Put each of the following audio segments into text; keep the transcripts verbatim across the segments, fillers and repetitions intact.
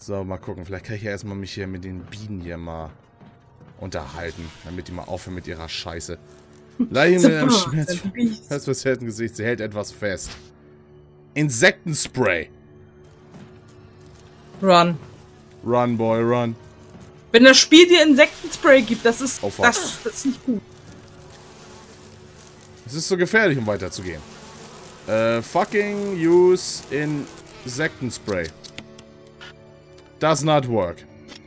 So, mal gucken. Vielleicht kann ich ja erstmal mich hier mit den Bienen hier mal unterhalten. Damit die mal aufhören mit ihrer Scheiße. Leiche mit einem Schmerz. Das was hält ein Gesicht. Sie hält etwas fest. Insektenspray. Run. Run, boy, run. Wenn das Spiel dir Insektenspray gibt, das ist, oh, das, das ist nicht gut. Es ist so gefährlich, um weiterzugehen. Äh, fucking use Insektenspray. Does not work.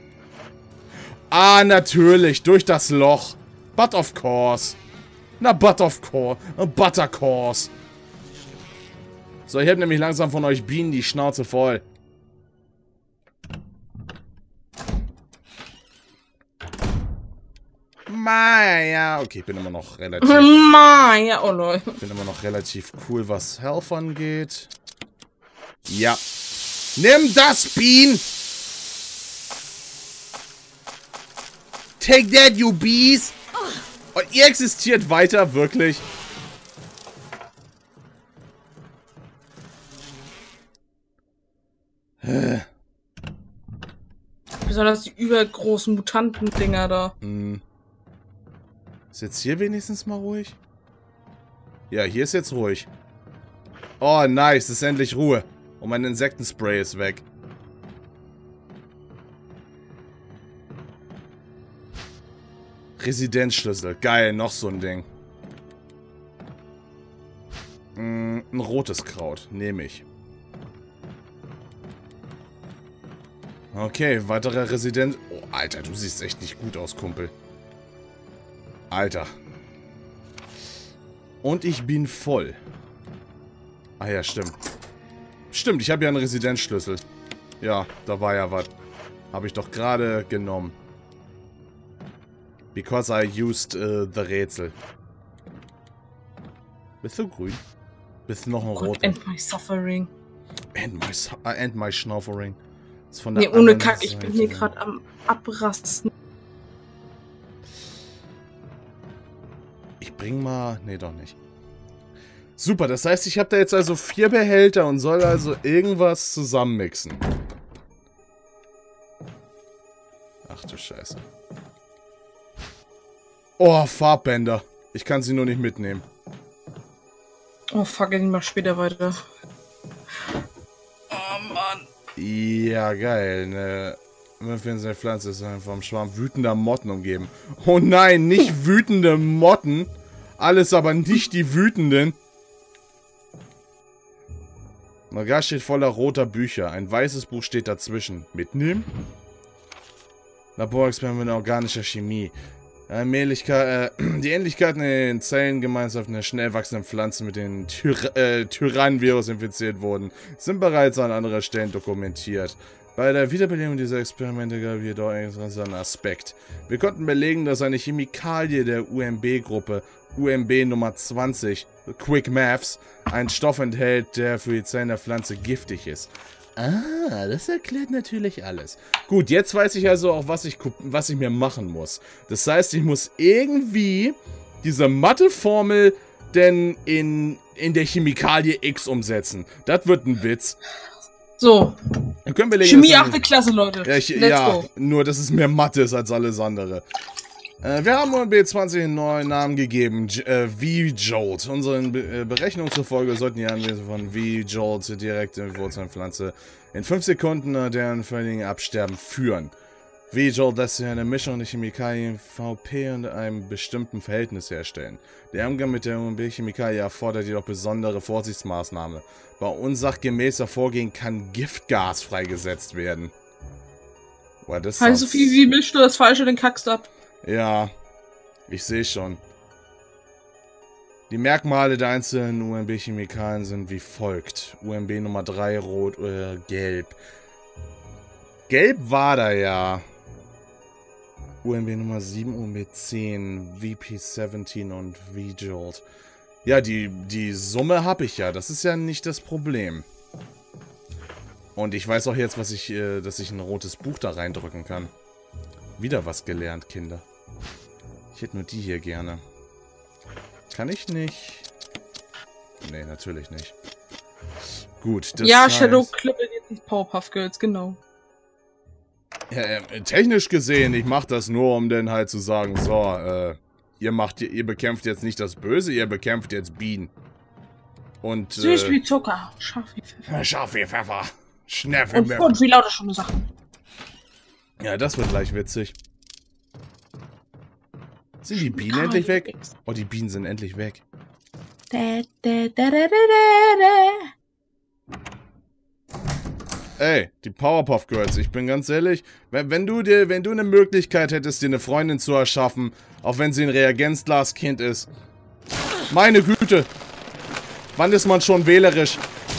Ah, natürlich, durch das Loch. But of course. Na, but of course. But of course. So, ich habe nämlich langsam von euch Bienen die Schnauze voll. Maja. Okay, ich bin immer noch relativ... Maja, oh Leute. Ich bin immer noch relativ cool, was Health angeht. Ja. Nimm das, Bienen! Take that, you bees! Und ihr existiert weiter, wirklich? Besonders die übergroßen Mutanten-Dinger da. Hm. Ist jetzt hier wenigstens mal ruhig? Ja, hier ist jetzt ruhig. Oh, nice. Ist endlich Ruhe. Und mein Insektenspray ist weg. Residenzschlüssel. Geil, noch so ein Ding. Mm, ein rotes Kraut. Nehme ich. Okay, weiterer Resident... Oh, Alter, du siehst echt nicht gut aus, Kumpel. Alter. Und ich bin voll. Ah ja, stimmt. Stimmt, ich habe ja einen Residenzschlüssel. Ja, da war ja was. Habe ich doch gerade genommen. Because I used uh, the Rätsel. Bist du grün? Bist du noch ein Oh roter? End my suffering. End my, su uh, end my schnuffering. Ist von Nee, der ohne anderen Kack, ich bin Seite. hier gerade am Abrasten. Ich bring mal... Nee, doch nicht. Super, das heißt, ich habe da jetzt also vier Behälter und soll also irgendwas zusammenmixen. Ach du Scheiße. Oh, Farbbänder. Ich kann sie nur nicht mitnehmen. Oh fuck, ich mach später weiter. Oh Mann. Ja, geil. Eine eine Pflanze ist vom Schwarm wütender Motten umgeben. Oh nein, nicht wütende Motten. Alles aber nicht die wütenden. Regal steht voller roter Bücher. Ein weißes Buch steht dazwischen. Mitnehmen? Laborexperiment mit organischer Chemie. Ähnlichkeit, äh, die Ähnlichkeiten in den Zellengemeinschaften der schnell wachsenden Pflanzen mit dem Tyr äh, Tyrannenvirus infiziert wurden, sind bereits an anderer Stellen dokumentiert. Bei der Wiederbelebung dieser Experimente gab es jedoch einen interessanten Aspekt. Wir konnten belegen, dass eine Chemikalie der U M B-Gruppe, U M B Nummer zwanzig, Quick Maths, einen Stoff enthält, der für die Zellen der Pflanze giftig ist. Ah, das erklärt natürlich alles. Gut, jetzt weiß ich also auch, was ich, was ich mir machen muss. Das heißt, ich muss irgendwie diese Matheformel denn in, in der Chemikalie X umsetzen. Das wird ein Witz. So. Dann können wir legen, Chemie achte Klasse, Leute. Ja, ich, Let's ja go. Nur, dass es mehr Mathe ist als alles andere. Äh, wir haben U M B zwanzig einen neuen Namen gegeben, J äh, V-Jolt. Unseren Be äh, Berechnungen zufolge sollten die Anwesen von V-Jolt direkt in die Wurzelpflanze in fünf Sekunden äh, deren völligen Absterben führen. V-Jolt lässt sich eine Mischung der Chemikalien V P und einem bestimmten Verhältnis herstellen. Der Umgang mit der U M B-Chemikalie erfordert jedoch besondere Vorsichtsmaßnahmen. Bei unsachgemäßer Vorgehen kann Giftgas freigesetzt werden. Boah, das Heißt so viel, wie mischst du das Falsche, den kackst ab. Ja, ich sehe schon. Die Merkmale der einzelnen U M B-Chemikalien sind wie folgt. U M B Nummer drei, rot oder gelb. Gelb war da ja. U M B Nummer sieben, U M B zehn, V P siebzehn und V-Jolt. Ja, die, die Summe habe ich ja. Das ist ja nicht das Problem. Und ich weiß auch jetzt, was ich, äh, dass ich ein rotes Buch da reindrücken kann. Wieder was gelernt, Kinder. Ich hätte nur die hier gerne. Kann ich nicht? Nee, natürlich nicht. Gut, das Ja, heißt, Shadow Clip jetzt ins Powerpuff Girls, genau. Ja, äh, technisch gesehen, ich mach das nur, um dann halt zu sagen, so, äh, ihr macht, ihr bekämpft jetzt nicht das Böse, ihr bekämpft jetzt Bienen. Und, Süß äh, wie Zucker, scharf wie Pfeffer. Scharf wie Pfeffer. Schnell wie Und, Pfeffer. und wie lauter schöne Sachen. Ja, das wird gleich witzig. Sind die Bienen endlich weg? Oh, die Bienen sind endlich weg. Da, da, da, da, da, da. Ey, die Powerpuff Girls, ich bin ganz ehrlich, wenn, wenn du dir, wenn du eine Möglichkeit hättest, dir eine Freundin zu erschaffen, auch wenn sie ein Reagenzglaskind ist. Meine Güte. Wann ist man schon wählerisch?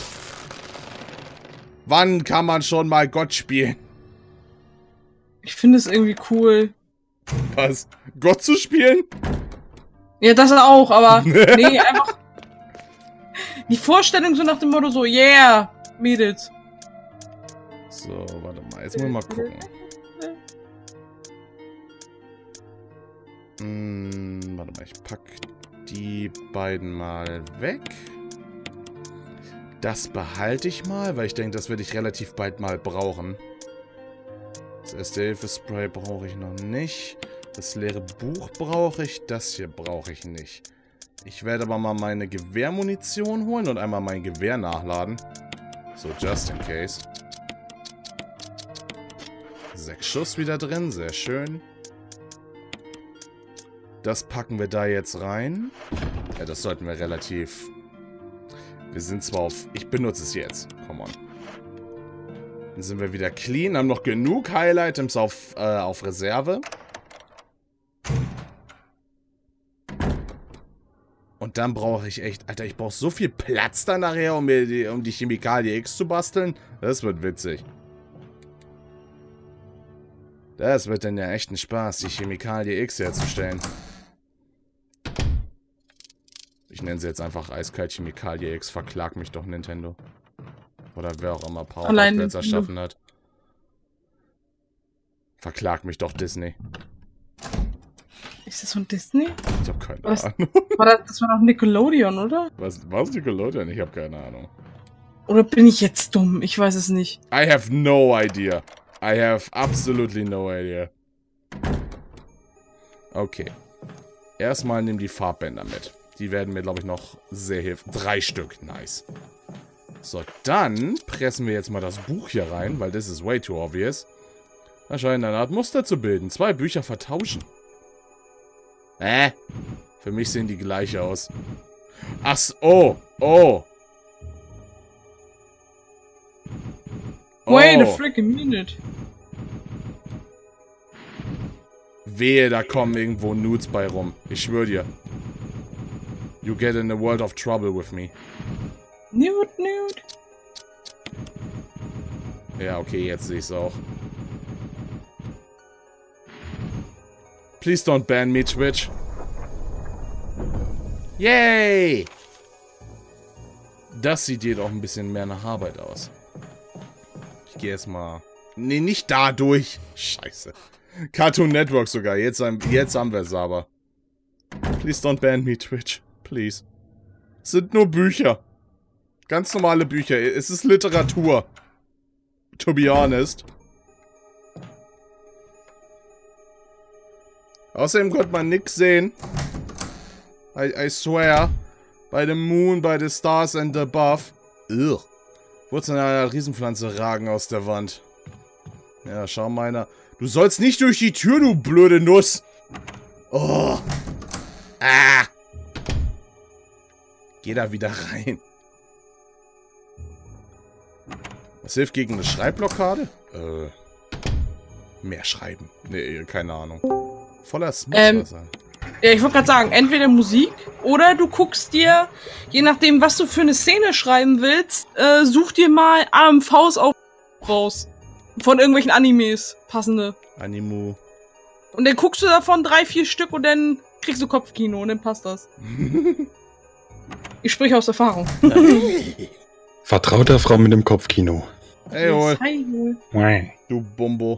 Wann kann man schon mal Gott spielen? Ich finde es irgendwie cool. Was? Gott zu spielen? Ja, das auch, aber nee, einfach die Vorstellung so nach dem Motto so, yeah, Mädels. So, warte mal, jetzt muss ich mal gucken. Hm, warte mal, ich pack die beiden mal weg. Das behalte ich mal, weil ich denke, das werde ich relativ bald mal brauchen. Das Erste-Hilfe-Spray brauche ich noch nicht. Das leere Buch brauche ich. Das hier brauche ich nicht. Ich werde aber mal meine Gewehrmunition holen und einmal mein Gewehr nachladen. So, just in case. Sechs Schuss wieder drin, sehr schön. Das packen wir da jetzt rein. Ja, das sollten wir relativ... Wir sind zwar auf... Ich benutze es jetzt. Come on. Dann sind wir wieder clean. Haben noch genug Heil-Items auf, äh, auf Reserve. Und dann brauche ich echt... Alter, ich brauche so viel Platz da nachher, um, mir die, um die Chemikalie X zu basteln. Das wird witzig. Das wird dann ja echt ein Spaß, die Chemikalie X herzustellen. Ich nenne sie jetzt einfach eiskalt Chemikalie X. Verklag mich doch, Nintendo. Oder wer auch immer Power Girls erschaffen hat. Verklag mich doch, Disney. Ist das von Disney? Ich habe keine Was? Ahnung. War das, das war doch Nickelodeon, oder? Was, was Nickelodeon? Ich habe keine Ahnung. Oder bin ich jetzt dumm? Ich weiß es nicht. I have no idea. I have absolutely no idea. Okay. Erstmal nimm die Farbbänder mit. Die werden mir, glaube ich, noch sehr helfen. Drei Stück. Nice. So, dann pressen wir jetzt mal das Buch hier rein, weil das ist way too obvious. Da scheint eine Art Muster zu bilden. Zwei Bücher vertauschen. Äh? Für mich sehen die gleich aus. Ach so. Oh. Oh. Wait a freaking minute. Wehe, da kommen irgendwo Nudes bei rum. Ich schwöre dir. You get in a world of trouble with me. Nude, nude. Ja, okay, jetzt sehe ich es auch. Please don't ban me, Twitch. Yay! Das sieht jedoch ein bisschen mehr nach Arbeit aus. Ich gehe erstmal... Nee, nicht dadurch. Scheiße. Cartoon Network sogar. Jetzt, jetzt haben wir es aber. Please don't ban me, Twitch. Please. Es sind nur Bücher. Ganz normale Bücher. Es ist Literatur. To be honest. Außerdem konnte man nix sehen. I, I swear. By the moon, by the stars and above. Ugh. Wurzeln einer Riesenpflanze ragen aus der Wand. Ja, schau meiner. Du sollst nicht durch die Tür, du blöde Nuss. Oh. Ah. Geh da wieder rein. Was hilft gegen eine Schreibblockade? Äh. Mehr schreiben. Nee, keine Ahnung. Voller Smoothwasser. Ähm, ja, ich wollte gerade sagen, entweder Musik oder du guckst dir, je nachdem, was du für eine Szene schreiben willst, äh, such dir mal A M Vs auf raus. Von irgendwelchen Animes. Passende. Animu. Und dann guckst du davon drei, vier Stück und dann kriegst du Kopfkino und dann passt das. Ich spreche aus Erfahrung. Vertraut der Frau mit dem Kopfkino. Hey, hol. Hi, hol. Du Bumbo.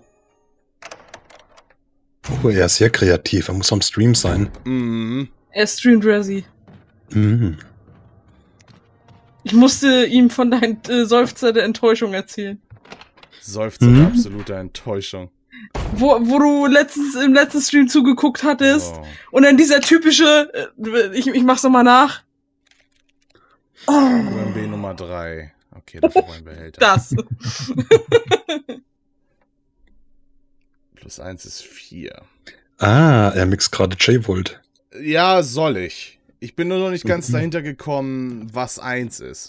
Oh, er ist sehr kreativ. Er muss am Stream sein. Mhm. Er streamt Resi. Mhm. Ich musste ihm von deinen äh, Seufzer der Enttäuschung erzählen. Seufzer mhm. absoluter Enttäuschung. Wo, wo du letztens im letzten Stream zugeguckt hattest. Oh. Und dann dieser typische, äh, ich, ich mach's nochmal nach. U M B Nummer drei. Okay, dafür wollen wir Behälter. Das. Plus eins ist vier. Ah, er mixt gerade J-Volt. Ja, soll ich. Ich bin nur noch nicht ganz Mhm. dahinter gekommen, was eins ist.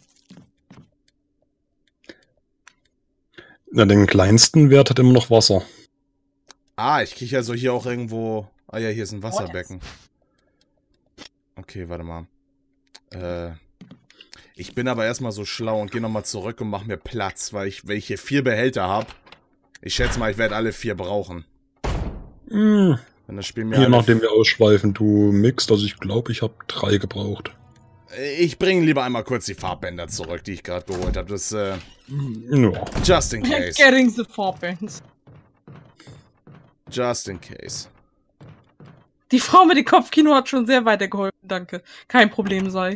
Na, den kleinsten Wert hat immer noch Wasser. Ah, ich kriege also hier auch irgendwo... Ah ja, hier ist ein Wasserbecken. Okay, warte mal. Äh, ich bin aber erstmal so schlau und gehe nochmal zurück und mache mir Platz, weil ich, wenn ich hier vier Behälter habe, ich schätze mal, ich werde alle vier brauchen. Hm. Wenn das Spiel mir Je alle- nachdem wir ausschweifen, du mixt. Also ich glaube, ich habe drei gebraucht. Ich bringe lieber einmal kurz die Farbbänder zurück, die ich gerade geholt habe. Das, äh, Ja. just in case. Getting the Farbands. Just in case. Die Frau mit dem Kopfkino hat schon sehr weitergeholfen, danke. Kein Problem sei.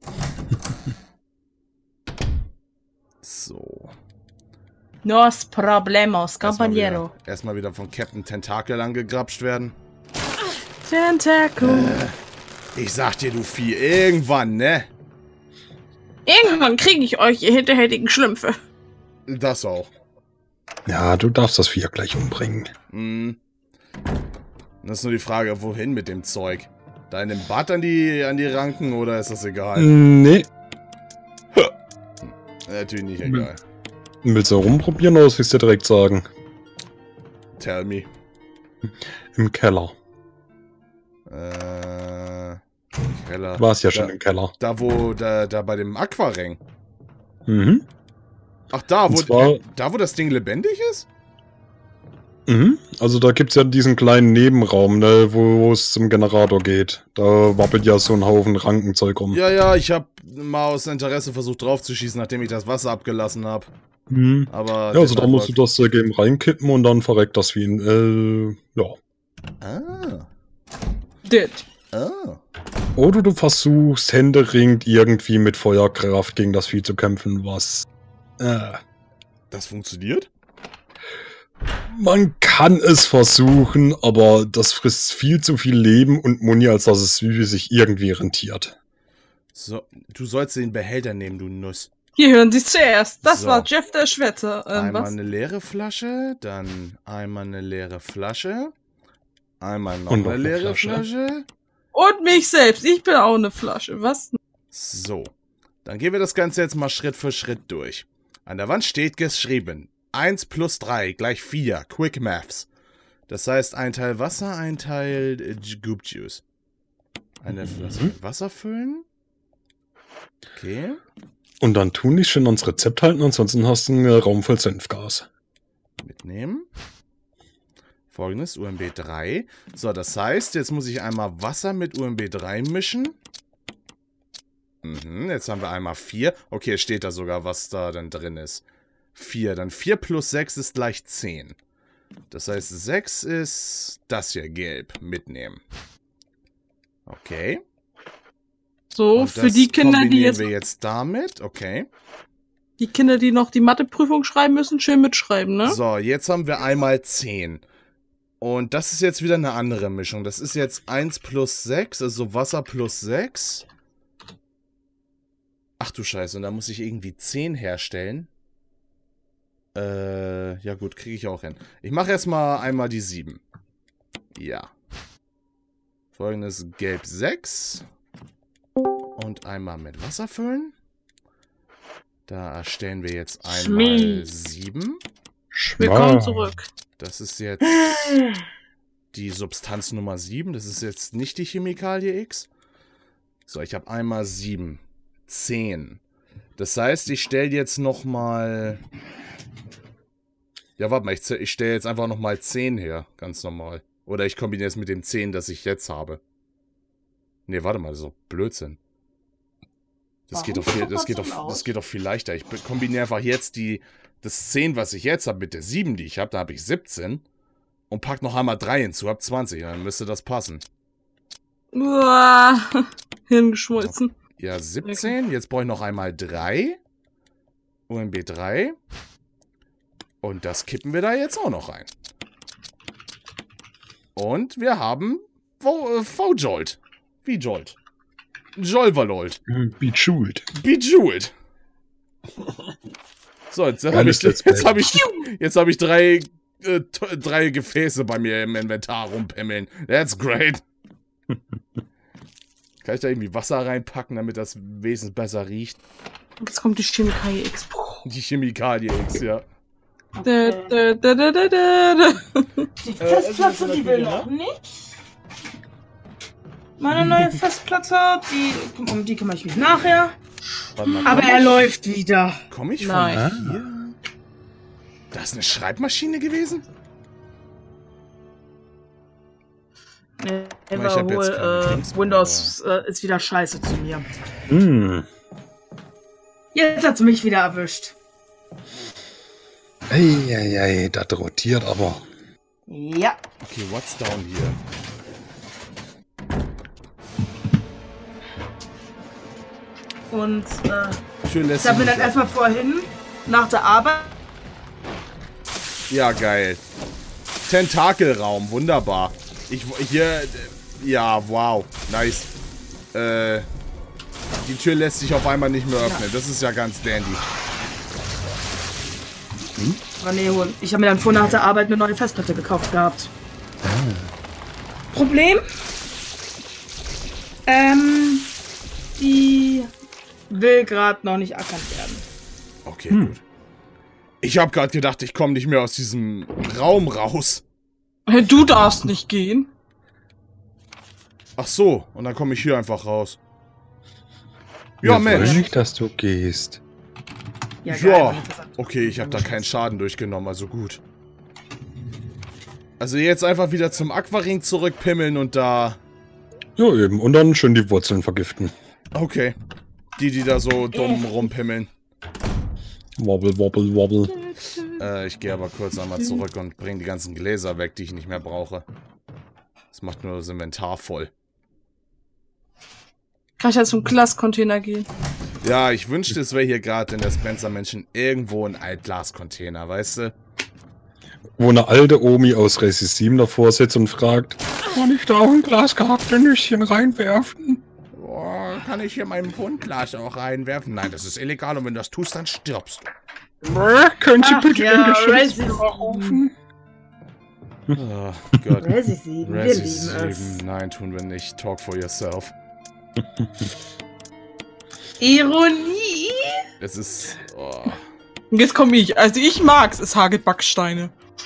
So. Nos problemos, Erstmal compañero. wieder, erstmal wieder von Captain Tentakel angegrapscht werden. Tentacle. Ich sag dir, du Vieh, irgendwann, ne? Irgendwann kriege ich euch, ihr hinterhältigen Schlümpfe. Das auch. Ja, du darfst das Vieh gleich umbringen. Hm. Das ist nur die Frage, wohin mit dem Zeug? Da in den Bad an die, an die Ranken oder ist das egal? Nee. Natürlich nicht egal. Willst du rumprobieren oder willst du dir direkt sagen? Tell me. Im Keller. Äh. Keller. Du warst ja da, schon im Keller. Da, wo, da, da bei dem Aquaring. Mhm. Ach, da, Und wo, zwar- äh, da, wo das Ding lebendig ist? Mhm. Also da gibt's ja diesen kleinen Nebenraum, ne, wo es zum Generator geht. Da wappelt ja so ein Haufen Rankenzeug rum. Ja, ja, ich hab mal aus Interesse versucht draufzuschießen, nachdem ich das Wasser abgelassen habe. Mhm. Aber. Ja, also da den musst du das Zeug eben reinkippen und dann verreckt das wie ein, äh, ja. Ah. Dit. Ah. Oder du versuchst händeringend irgendwie mit Feuerkraft gegen das Vieh zu kämpfen, was, äh, Das funktioniert? man kann es versuchen, aber das frisst viel zu viel Leben und Muni, als dass es sich irgendwie rentiert. So, du sollst den Behälter nehmen, du Nuss. Hier hören Sie es zuerst. Das So. war Jeff der Schwetter. Ähm, Einmal was? eine leere Flasche, dann einmal eine leere Flasche, einmal noch Und noch eine eine leere Flasche. Flasche. Und mich selbst. Ich bin auch eine Flasche. Was? So, dann gehen wir das Ganze jetzt mal Schritt für Schritt durch. An der Wand steht geschrieben, eins plus drei gleich vier, Quick Maths. Das heißt, ein Teil Wasser, ein Teil äh, Goop Juice. Eine Flasche mit Wasser füllen. Okay. Und dann tu nicht schön ans Rezept halten, ansonsten hast du einen Raum voll Senfgas. Mitnehmen. Folgendes, U M B drei. So, das heißt, jetzt muss ich einmal Wasser mit U M B drei mischen. Mhm, jetzt haben wir einmal vier. Okay, es steht da sogar, was da dann drin ist. vier. Dann vier plus sechs ist gleich zehn. Das heißt, sechs ist das hier, gelb. Mitnehmen. Okay. So, Und für das die Kinder, die kombinieren jetzt, wir jetzt damit. Okay. die Kinder, die noch die Matheprüfung schreiben müssen, schön mitschreiben, ne? So, jetzt haben wir einmal zehn. Und das ist jetzt wieder eine andere Mischung. Das ist jetzt eins plus sechs, also Wasser plus sechs. Ach du Scheiße, und da muss ich irgendwie zehn herstellen. Äh, ja gut, kriege ich auch hin. Ich mache erstmal einmal die sieben. Ja. Folgendes Gelb sechs. Und einmal mit Wasser füllen. Da erstellen wir jetzt einmal Schmied. sieben. Willkommen zurück. Das ist jetzt die Substanz Nummer sieben. Das ist jetzt nicht die Chemikalie X. So, ich habe einmal sieben. zehn. Das heißt, ich stelle jetzt nochmal... Ja, warte mal, ich, ich stelle jetzt einfach nochmal zehn her. Ganz normal. Oder ich kombiniere es mit dem zehn, das ich jetzt habe. Ne, warte mal, das ist doch Blödsinn. Das geht doch viel, das geht doch, das geht doch viel leichter. Ich kombiniere einfach jetzt die, das zehn, was ich jetzt habe, mit der sieben, die ich habe. Da habe ich siebzehn. Und pack noch einmal drei hinzu, hab zwanzig. Dann müsste das passen. Uah, hingeschmolzen. Ja, siebzehn. Jetzt brauche ich noch einmal drei. U M B drei. Und das kippen wir da jetzt auch noch rein. Und wir haben V-Jolt. Wie Jolt? Jolverlolt. Bejeweled. Bejeweled. So, jetzt habe ich, jetzt hab ich, jetzt hab ich drei, äh, drei Gefäße bei mir im Inventar rumpimmeln. That's great. Kann ich da irgendwie Wasser reinpacken, damit das wesentlich besser riecht? Jetzt kommt die Chemikalie X. Die Chemikalie X, ja. Da, da, da, da, da, da. Die Festplatte, die will noch nicht. Meine neue Festplatte, die, um die kümmere ich mich nachher. Mal, Aber er läuft wieder. Komme ich von Nein. hier? Das ist eine Schreibmaschine gewesen? Nee, Ich hab jetzt wohl, keine äh, Dings mehr, Windows äh, ist wieder scheiße zu mir. Hm. Jetzt hat's mich wieder erwischt. Eieiei, das rotiert aber. Ja. Okay, what's down here? Und äh, Tür lässt ich habe mir sich dann nicht erstmal vorhin nach der Arbeit. Ja, geil. Tentakelraum, wunderbar. Ich hier. Ja, wow. Nice. Äh. Die Tür lässt sich auf einmal nicht mehr öffnen. Das ist ja ganz dandy. Hm? Oh, nee, holen. Ich habe mir dann vor nach der Arbeit eine neue Festplatte gekauft gehabt. Oh. Problem? Ähm. Die will gerade noch nicht erkannt werden. Okay, hm. gut. Ich habe gerade gedacht, ich komme nicht mehr aus diesem Raum raus. Du darfst nicht gehen. Ach so, und dann komme ich hier einfach raus. Ja, Wir Mensch. wollen nicht, dass du gehst. Ja, Ja. geil, Okay, ich habe da keinen Schaden durchgenommen, also gut. Also jetzt einfach wieder zum Aquaring zurückpimmeln und da... Ja, eben. Und dann schön die Wurzeln vergiften. Okay. Die, die da so dumm rumpimmeln. Wobble, wobble, wobble. Äh, ich gehe aber kurz einmal zurück und bringe die ganzen Gläser weg, die ich nicht mehr brauche. Das macht nur das Inventar voll. Kann ich ja zum Glascontainer gehen? Ja, ich wünschte, es wäre hier gerade in der Spencer-Menschen irgendwo ein Altglascontainer, weißt du? Wo eine alte Omi aus Resi sieben davor sitzt und fragt, kann ich da auch ein Glas gehackte Nüsschen reinwerfen? Oh, kann ich hier mein Buntglas auch reinwerfen? Nein, das ist illegal und wenn du das tust, dann stirbst du. Äh, können Sie Ach, bitte ja, den Resi Geschäftsführer rufen? Oh Gott. Resi sieben, wir Resi lieben es. sieben. Nein, tun wir nicht. Talk for yourself. Ironie? Es ist... Oh. Und jetzt komme ich. Also ich mag's, es hagelt Backsteine.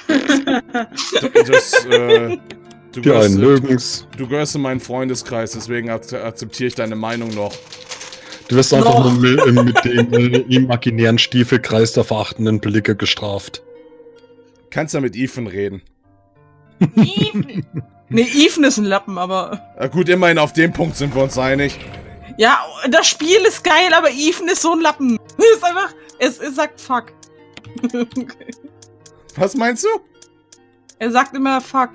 Das, äh... Du Die einen gehörst, mögen's. du gehörst in meinen Freundeskreis, deswegen akzeptiere ich deine Meinung noch. Du wirst einfach Noch. nur mit, mit dem äh, imaginären Stiefelkreis der verachtenden Blicke gestraft. Kannst ja mit Ethan reden. Ethan. Nee, Ethan ist ein Lappen, aber... Na gut, immerhin auf dem Punkt sind wir uns einig. Ja, das Spiel ist geil, aber Ethan ist so ein Lappen. Es ist einfach... Es, es sagt fuck. Okay. Was meinst du? Er sagt immer fuck.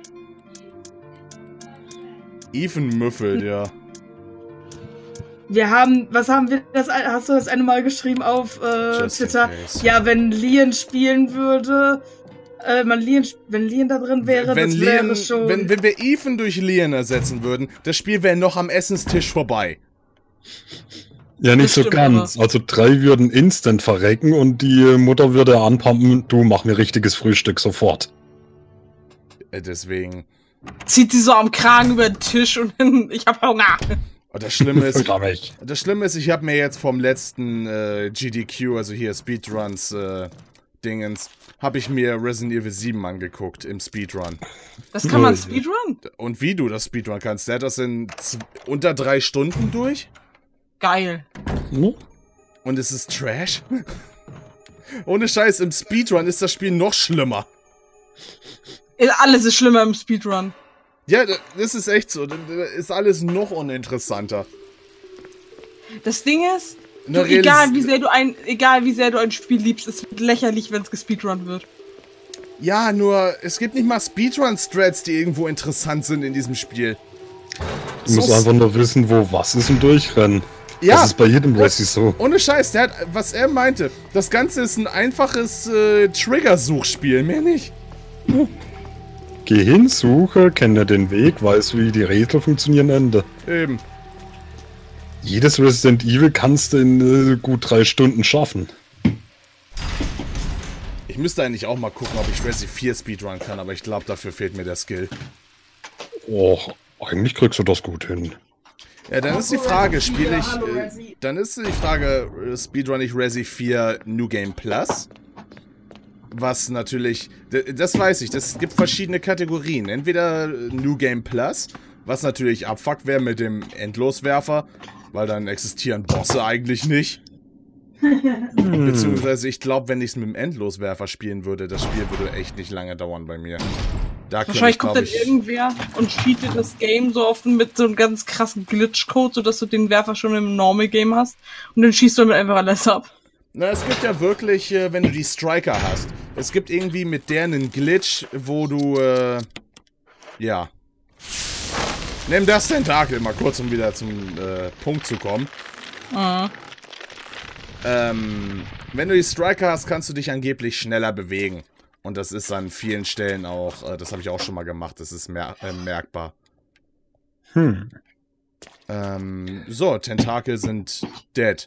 Ethan müffelt, ja. Wir haben, was haben wir, das, hast du das eine Mal geschrieben auf äh, Just in Twitter? case. Ja, wenn Lian spielen würde, äh, man Lian, wenn Lian da drin wäre, wenn das Lian, wäre schon... wenn, wenn wir Ethan durch Lian ersetzen würden, das Spiel wäre noch am Essenstisch vorbei. Ja, nicht Das so stimmt ganz. Also drei würden instant verrecken und die Mutter würde anpumpen, du mach mir richtiges Frühstück sofort. Äh, Deswegen. Zieht sie so am Kragen über den Tisch und dann, ich hab Hunger. Und das Schlimme ist, Glaub ich. das Schlimme ist, ich habe mir jetzt vom letzten äh, G D Q, also hier Speedruns äh, Dingens, habe ich mir Resident Evil sieben angeguckt im Speedrun. Das kann man Oh, Speedrun? Und wie du das Speedrun kannst, der hat das in z- unter drei Stunden durch Geil. Hm? und es ist Trash. Ohne Scheiß, im Speedrun ist das Spiel noch schlimmer. Alles ist schlimmer im Speedrun. Ja, das ist echt so. Das ist alles noch uninteressanter. Das Ding ist, Na, du, egal, realis- wie sehr du ein, egal wie sehr du ein Spiel liebst, es wird lächerlich, wenn es gespeedrun wird. Ja, nur es gibt nicht mal Speedrun-Strats, die irgendwo interessant sind in diesem Spiel. Du musst So- einfach nur wissen, wo was ist und durchrennen. Ja. Das ist bei jedem Resi so. Ohne Scheiß, der hat, was er meinte, das Ganze ist ein einfaches äh, Trigger-Suchspiel, mehr nicht. Geh hin, suche, kenne den Weg, weiß, wie die Rätsel funktionieren, Ende. Eben. Jedes Resident Evil kannst du in äh, gut drei Stunden schaffen. Ich müsste eigentlich auch mal gucken, ob ich Resi vier Speedrun kann, aber ich glaube, dafür fehlt mir der Skill. Och, eigentlich kriegst du das gut hin. Ja, dann ist die Frage, spiele ich... Äh, dann ist die Frage, äh, Speedrun ich Resi vier New Game Plus? Was natürlich... Das weiß ich, das gibt verschiedene Kategorien. Entweder New Game Plus, was natürlich Abfuck wäre mit dem Endloswerfer, weil dann existieren Bosse eigentlich nicht. Beziehungsweise ich glaube, wenn ich es mit dem Endloswerfer spielen würde, das Spiel würde echt nicht lange dauern bei mir. Da Wahrscheinlich ich, kommt dann ich, irgendwer und cheatet das Game so oft mit so einem ganz krassen Glitch-Code, sodass du den Werfer schon im Normal-Game hast und dann schießt du damit einfach alles ab. Na, es gibt ja wirklich, äh, wenn du die Striker hast, es gibt irgendwie mit der einen Glitch, wo du, äh, ja. Nimm das Tentakel mal kurz, um wieder zum äh, Punkt zu kommen. Mhm. Ähm, wenn du die Striker hast, kannst du dich angeblich schneller bewegen. Und das ist an vielen Stellen auch, äh, das habe ich auch schon mal gemacht, das ist mer äh, merkbar. Hm. Ähm, so, Tentakel sind dead.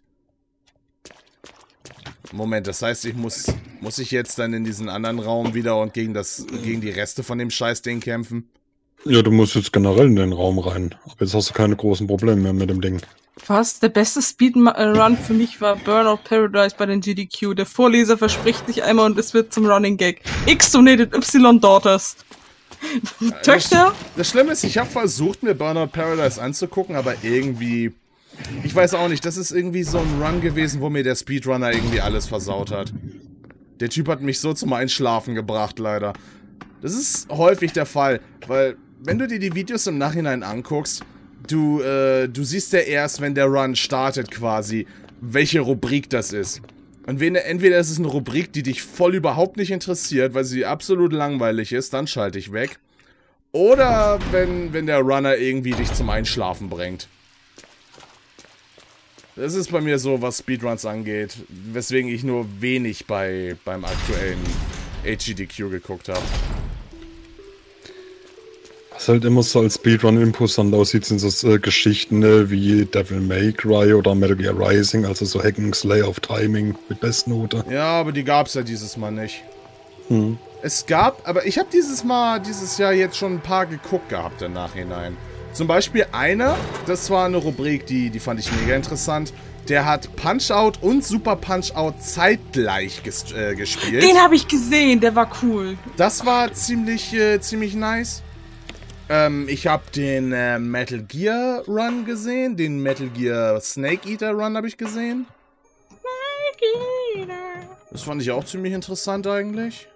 Moment, das heißt, ich muss, muss ich jetzt dann in diesen anderen Raum wieder und gegen das, gegen die Reste von dem Scheißding kämpfen? Ja, du musst jetzt generell in den Raum rein. Aber jetzt hast du keine großen Probleme mehr mit dem Ding. Was? Der beste Speedrun für mich war Burnout Paradise bei den G D Q. Der Vorleser verspricht sich einmal und es wird zum Running Gag. X donated Y Daughters. Töchter? Das, das Schlimme ist, ich habe versucht, mir Burnout Paradise anzugucken, aber irgendwie... Ich weiß auch nicht, das ist irgendwie so ein Run gewesen, wo mir der Speedrunner irgendwie alles versaut hat. Der Typ hat mich so zum Einschlafen gebracht, leider. Das ist häufig der Fall, weil wenn du dir die Videos im Nachhinein anguckst, du, äh, du siehst ja erst, wenn der Run startet quasi, welche Rubrik das ist. Und wenn, entweder ist es eine Rubrik, die dich voll überhaupt nicht interessiert, weil sie absolut langweilig ist, dann schalte ich weg. Oder wenn, wenn der Runner irgendwie dich zum Einschlafen bringt. Das ist bei mir so, was Speedruns angeht, weswegen ich nur wenig bei beim aktuellen H G D Q geguckt habe. Was halt immer so als Speedrun imposant aussieht, sind so äh, Geschichten äh, wie Devil May Cry oder Metal Gear Rising, also so Hack and Slay auf Timing mit Bestnote. Ja, aber die gab's ja dieses Mal nicht. Hm. Es gab, aber ich habe dieses Mal, dieses Jahr jetzt schon ein paar geguckt gehabt im Nachhinein. Zum Beispiel einer, das war eine Rubrik, die, die fand ich mega interessant. Der hat Punch-Out und Super Punch-Out zeitgleich ges äh, gespielt. Den habe ich gesehen, der war cool. Das war ziemlich, äh, ziemlich nice. Ähm, ich habe den äh, Metal Gear Run gesehen, den Metal Gear Snake Eater Run habe ich gesehen. Snake Eater. Das fand ich auch ziemlich interessant eigentlich.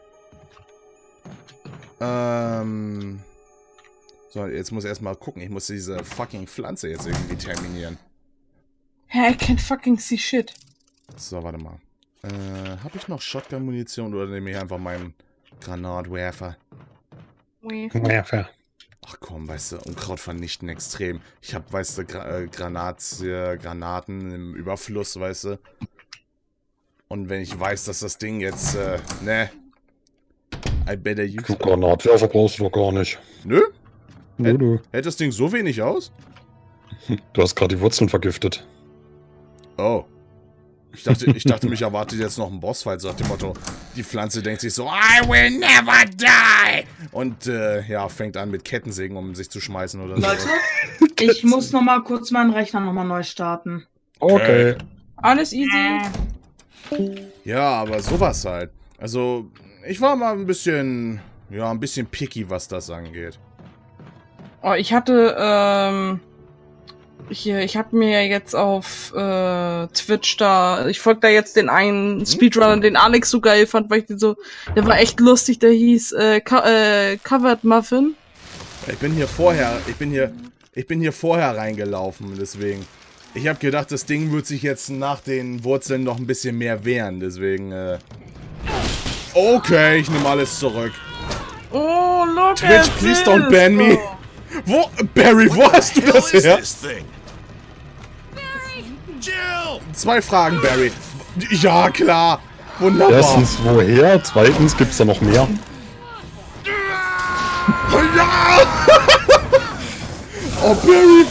Ähm... So, jetzt muss ich erstmal gucken. Ich muss diese fucking Pflanze jetzt irgendwie terminieren. I can't fucking see shit. So, warte mal. Äh, habe ich noch Shotgun-Munition oder nehme ich einfach meinen Granatwerfer? Werfer. Ach komm, weißt du, Unkraut vernichten extrem. Ich habe, weißt du, Gra äh, Granat, äh, Granaten im Überfluss, weißt du. Und wenn ich weiß, dass das Ding jetzt, äh, ne. I better use Du Granatwerfer brauchst du doch gar nicht. Nö? Nö, nö. Hält das Ding so wenig aus? Du hast gerade die Wurzeln vergiftet. Oh. Ich dachte, ich dachte, mich erwartet jetzt noch ein Bossfight, so nach dem Motto, die Pflanze denkt sich so, I will never die! Und, äh, ja, fängt an mit Kettensägen, um sich zu schmeißen oder so. Leute, ich muss noch mal kurz meinen Rechner noch mal neu starten. Okay. Alles easy. Ja, aber sowas halt. Also, ich war mal ein bisschen, ja, ein bisschen picky, was das angeht. Oh, ich hatte, ähm, hier, ich habe mir jetzt auf äh, Twitch da, ich folge da jetzt den einen Speedrunner, den Alex so geil fand, weil ich den so, der war echt lustig, der hieß äh, Co äh, Covered Muffin. Ich bin hier vorher, ich bin hier, ich bin hier vorher reingelaufen, deswegen. Ich habe gedacht, das Ding wird sich jetzt nach den Wurzeln noch ein bisschen mehr wehren, deswegen, äh. Okay, ich nehme alles zurück. Oh, look Twitch, at please this, don't ban me. bro. Wo, Barry, wo hast du das her? Zwei Fragen, Barry. Ja, klar. Wunderbar. Erstens, woher? Zweitens, gibt's da noch mehr? Ja! Oh, Barry!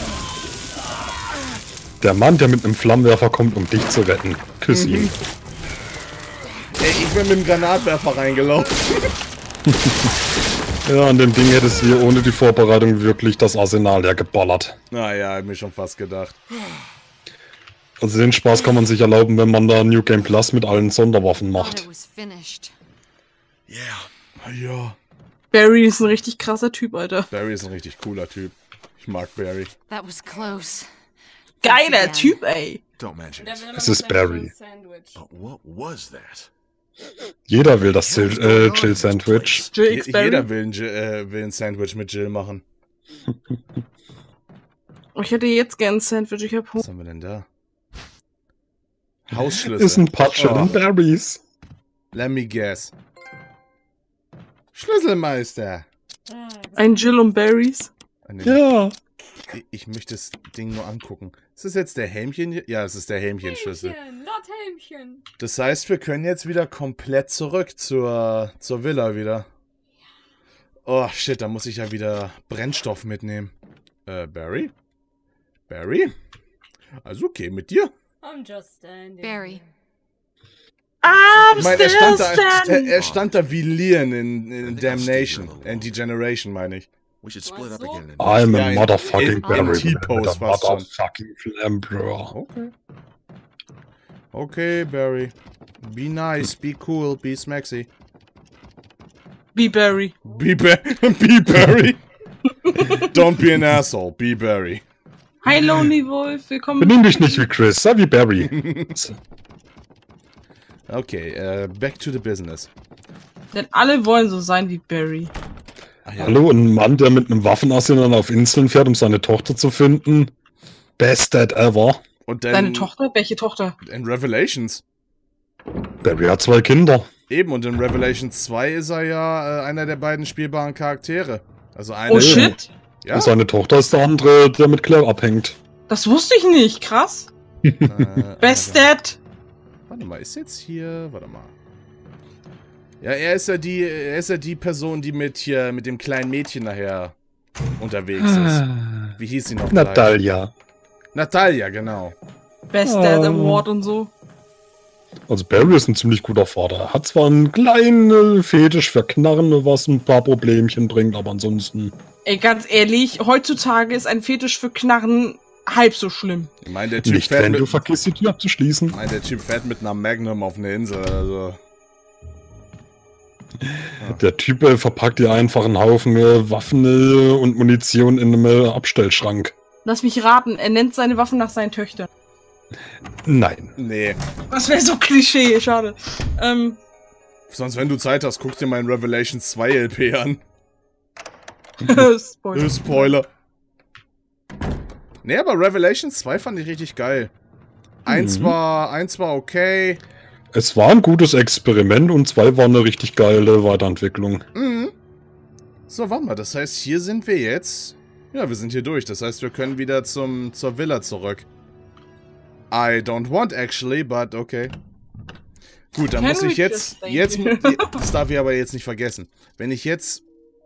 Der Mann, der mit einem Flammenwerfer kommt, um dich zu retten. Küss Mhm. ihn. Ey, ich bin mit dem Granatwerfer reingelaufen. Ja, an dem Ding hättest du hier ohne die Vorbereitung wirklich das Arsenal ja geballert. Naja, hab mir schon fast gedacht. Also den Spaß kann man sich erlauben, wenn man da New Game Plus mit allen Sonderwaffen Thought macht. it was finished. Yeah. Ja. Barry ist ein richtig krasser Typ, Alter. Barry ist ein richtig cooler Typ. Ich mag Barry. That was close. Geiler Again. Typ, ey. Don't mention it. Es ist Barry. But what was that? Jeder will das Chill, äh, Chill Sandwich. Jill Je X Barry. jeder will ein, Jill, äh, will ein Sandwich mit Jill machen. Ich hätte jetzt gern ein Sandwich, ich hab Was Hunger. haben wir denn da? Hausschlüssel. Ist ein paar Oh, Chillen Berries. let me guess. Schlüsselmeister. Ein Jill und Berries. Eine- Ja. Ich, ich möchte das Ding nur angucken. Ist das jetzt der Helmchen? Ja, es ist der Helmchenschlüssel. Not Helmchen. Das heißt, wir können jetzt wieder komplett zurück zur, zur Villa wieder. Oh, shit, da muss ich ja wieder Brennstoff mitnehmen. Äh, Barry? Barry? Also okay, mit dir? I'm just standing. Barry. I'm Ich meine, er still stand da, er, standing. er stand da wie Leon in, in Damnation. In Degeneration, meine ich. We should split up again. And I'm Ja, a in- motherfucking in- Barry. in T-Pose with a fast schon. motherfucking Flamethrower. Okay. Okay, Barry. Be nice, be cool, be smexy. Be Barry. Be, ba be Barry. Don't be an asshole, be Barry. Hi, Lonely Wolf. Willkommen. Benimm dich nicht wie Chris, sei wie Barry. Okay, äh, back to the business. Denn alle wollen so sein wie Barry. Ah, ja. Hallo, ein Mann, der mit einem Waffenarsenal auf Inseln fährt, um seine Tochter zu finden. Best dad ever. Und dann Deine Tochter? Welche Tochter? in Revelations. Barry hat zwei Kinder. Eben, und in Revelations zwei ist er ja äh, einer der beiden spielbaren Charaktere. Also einer. Oh shit. Ja. Und seine Tochter ist der andere, der mit Claire abhängt. Das wusste ich nicht. Krass. Äh, Best warte, Dad. warte mal, ist jetzt hier. Warte mal. Ja, er ist ja die, er ist ja die Person, die mit hier, mit dem kleinen Mädchen nachher unterwegs ist. Wie hieß sie noch? gleich? Natalia. Natalia, genau. Best Oh. Dad Award und so. Also Barry ist ein ziemlich guter Vater. Er hat zwar einen kleinen Fetisch für Knarren, was ein paar Problemchen bringt, aber ansonsten... Ey, ganz ehrlich, heutzutage ist ein Fetisch für Knarren halb so schlimm. Ich meine, der Typ Nicht, fährt wenn du mit, vergisst, die Tür abzuschließen. ich meine, der Typ fährt mit einer Magnum auf eine Insel, also. Der Typ äh, verpackt dir einfach einen Haufen äh, Waffen äh, und Munition in einem äh, Abstellschrank. Lass mich raten, er nennt seine Waffen nach seinen Töchtern. Nein. Nee. Das wäre so Klischee, schade. Ähm, Sonst, wenn du Zeit hast, guck dir meinen Revelations zwei L P an. Spoiler. Äh, Spoiler. Nee, aber Revelations zwei fand ich richtig geil. Eins Mhm. war, eins war okay. Es war ein gutes Experiment und zwei war eine richtig geile Weiterentwicklung. Mhm. So, warte mal, das heißt, hier sind wir jetzt. Ja, wir sind hier durch. Das heißt, wir können wieder zum, zur Villa zurück. I don't want actually, but okay. Gut, dann Can muss we ich jetzt, just thank jetzt, you? das darf ich aber jetzt nicht vergessen. Wenn ich jetzt,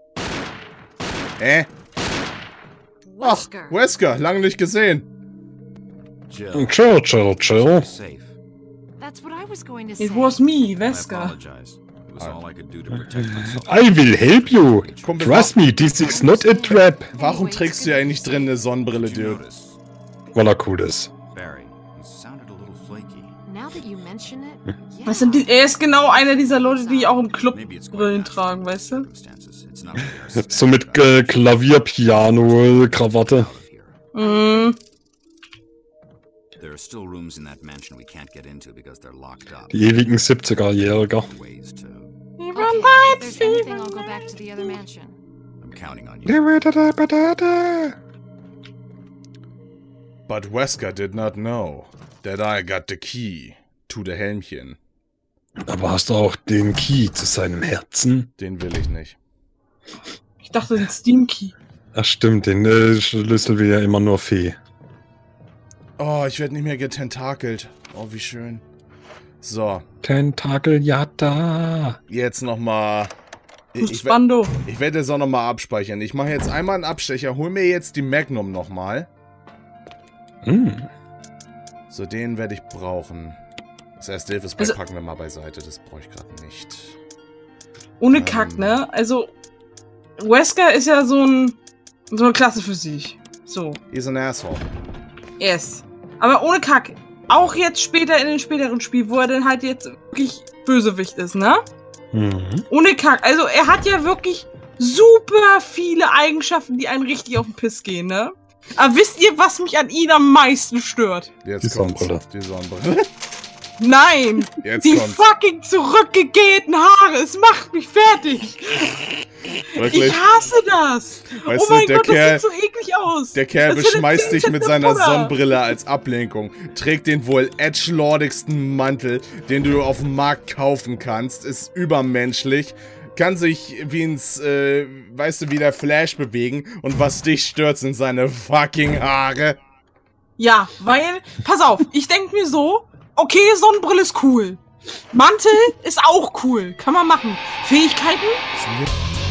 äh, ach, Wesker. Wesker, lange nicht gesehen. Jill, Chill, chill, chill. safe. That's what I was going to say. It was me, I Wesker. apologize. It was all I could do to protect myself. I will help you. Kumpel, Trust me, this is not a trap. warum trägst du ja eigentlich drin eine Sonnenbrille, Did you Dude? notice? Weil er cool ist. Barry, he sounded a little flaky. Now that you mention it, yeah. Was sind die, er ist genau einer dieser Leute, die auch im Club Maybe it's quite Brillen natural tragen, weißt du? circumstances. It's not really our So mit äh, Klavier, Piano, Krawatte. out here. Mhm. There are still rooms in that mansion we can't get into because they're locked up. Die ewigen siebziger-Jähriger. Ways to. Okay, if there's anything, I'll go back to the other mansion. I'm counting on you. But Wesker did not know that I got the key to the Helmchen. Aber hast du auch den Key zu seinem Herzen? Den will ich nicht. Ich dachte, ein Steam Key. Ach stimmt, den äh, Schlüssel will ja immer nur Fee. Oh, ich werde nicht mehr getentakelt. Oh, wie schön. So, Tentakel, ja da. jetzt nochmal Ich, Spando. ich werde das auch nochmal abspeichern. Ich mache jetzt einmal einen Abstecher, hol mir jetzt die Magnum nochmal. Hm. So, den werde ich brauchen. Das erste Hilfespray Also, packen wir mal beiseite, das brauche ich gerade nicht. Ohne Ähm. Kack, ne? Also, Wesker ist ja so ein so eine Klasse für sich. So. He's an asshole. Yes. Aber ohne Kack. Auch jetzt später in den späteren Spielen, wo er dann halt jetzt wirklich Bösewicht ist, ne? Mhm. Ohne Kack. Also er hat ja wirklich super viele Eigenschaften, die einen richtig auf den Piss gehen, ne? Aber wisst ihr, was mich an ihm am meisten stört? Jetzt Die kommt's. Sonnenbrille. Die Sonnenbrille. Nein! Jetzt die kommt's. fucking zurückgegelten Haare! Es macht mich fertig! Wirklich? Ich hasse das! Weißt oh du, mein der Gott, Kerl- das sieht so eklig aus! Der Kerl Das ist beschmeißt dich mit seiner Puder. Sonnenbrille als Ablenkung, trägt den wohl edgelordigsten Mantel, den du auf dem Markt kaufen kannst, ist übermenschlich, kann sich wie ins, äh, weißt du, wie der Flash bewegen und was dich stört, sind seine fucking Haare. Ja, weil, pass auf, ich denk mir so, okay, Sonnenbrille ist cool. Mantel ist auch cool, kann man machen. Fähigkeiten?